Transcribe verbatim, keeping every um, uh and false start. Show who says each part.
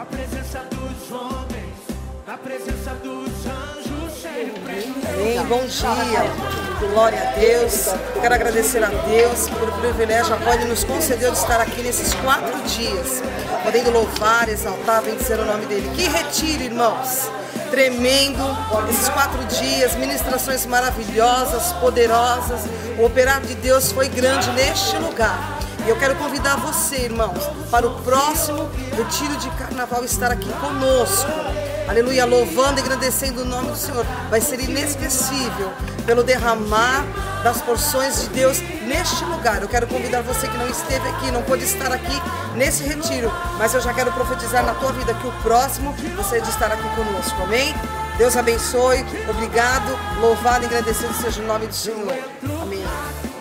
Speaker 1: na presença dos homens, na presença dos anjos sempre.
Speaker 2: Amém, bom dia, glória a Deus. Quero agradecer a Deus por o privilégio a qual Ele nos concedeu de estar aqui nesses quatro dias, podendo louvar, exaltar, bendizer o nome dEle. Que retiro, irmãos! Tremendo, esses quatro dias, ministrações maravilhosas, poderosas. O operar de Deus foi grande neste lugar. E eu quero convidar você, irmãos, para o próximo retiro de carnaval estar aqui conosco. Aleluia, louvando e agradecendo o nome do Senhor. Vai ser inesquecível pelo derramar das porções de Deus neste lugar. Eu quero convidar você que não esteve aqui, não pôde estar aqui nesse retiro, mas eu já quero profetizar na tua vida que o próximo você é de estar aqui conosco, amém? Deus abençoe, obrigado, louvado e agradecido seja o nome do Senhor, amém.